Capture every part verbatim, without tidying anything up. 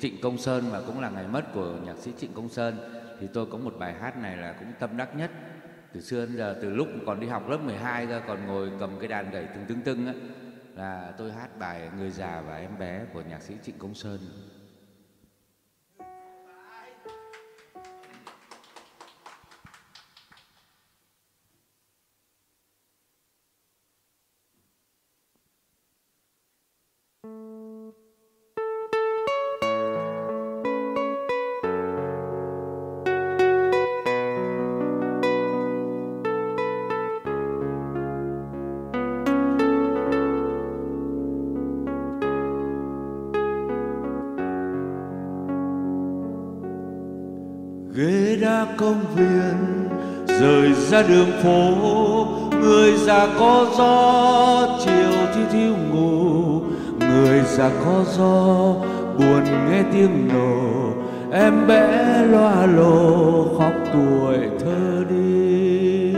Trịnh Công Sơn và cũng là ngày mất của nhạc sĩ Trịnh Công Sơn, thì tôi có một bài hát này là cũng tâm đắc nhất. Từ xưa đến giờ, từ lúc còn đi học lớp mười hai ra, còn ngồi cầm cái đàn gảy tưng tưng tưng á, là tôi hát bài Người Già và Em Bé của nhạc sĩ Trịnh Công Sơn. Ghế đá công viên rời ra đường phố, người già có gió chiều thiêu thiêu ngủ, người già có gió buồn nghe tiếng nổ, em bé loa lồ khóc tuổi thơ đi.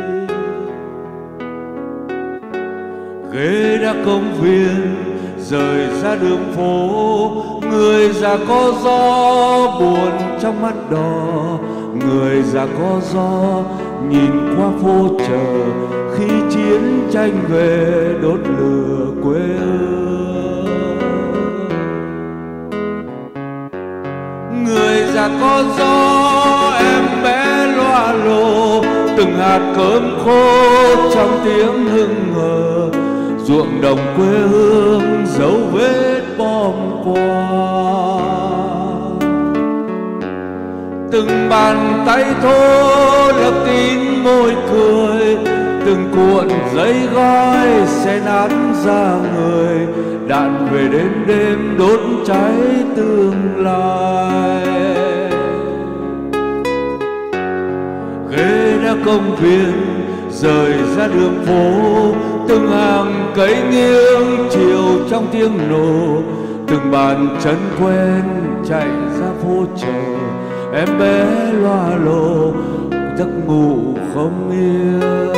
Ghế đá công viên rời ra đường phố, người già có gió buồn trong mắt đỏ, người già có gió nhìn qua phố chợ khi chiến tranh về đốt lửa quê hương. Người già có gió em bé loa lồ, từng hạt cơm khô trong tiếng hững hờ, ruộng đồng quê hương dấu vết bom qua. Từng bàn tay thô lấp kín môi cười, từng cuộn giấy gói xé nát da người, đạn về đêm đêm đốt cháy tương lai. Ghế đá công viên rời ra đường phố, từng hàng cây nghiêng chiều trong tiếng nổ, từng bàn chân quen chạy ra phố chợ, em bé loa lồ giấc ngủ không yên.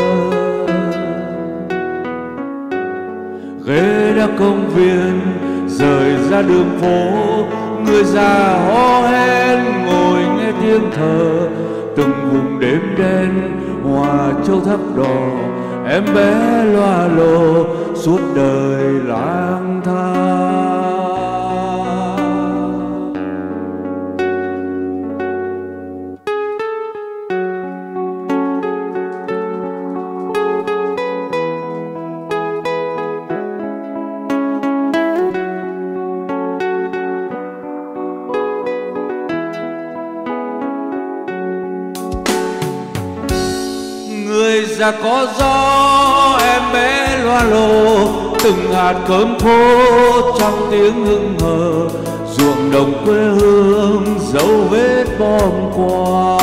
Ghế đá công viên rời ra đường phố, người già hò hét ngồi nghe tiếng thở, từng vùng đêm đen hòa châu tháp đỏ, em bé loa lồ suốt đời lang thang. Người già có gió em bé loa lồ, từng hạt cơm khô trong tiếng hững hờ, ruộng đồng quê hương dấu vết bom qua.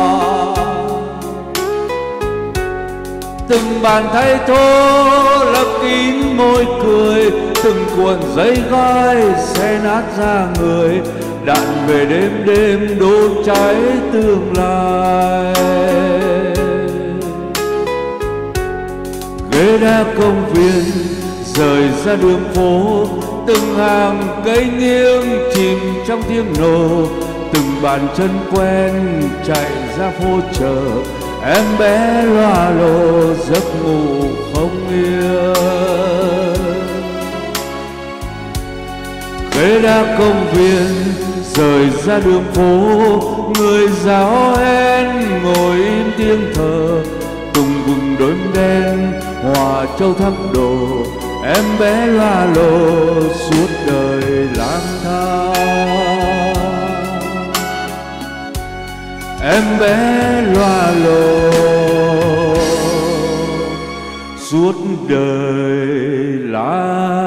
Từng bàn tay thô lấp kín môi cười, từng cuộn giấy gói xé nát da người, đạn về đêm đêm đốt cháy tương lai. Ghế đá công viên rời ra đường phố, từng hàng cây nghiêng chìm trong tiếng nổ, từng bàn chân quen chạy ra phố chợ, em bé loa lồ giấc ngủ không yên. Ghế đá công viên rời ra đường phố, người già hò hét ngồi im tiếng thở, từng vùng đốm đen hòa châu tháp đồ, em bé loa lồ suốt đời lang thang. Em bé loa lồ suốt đời lang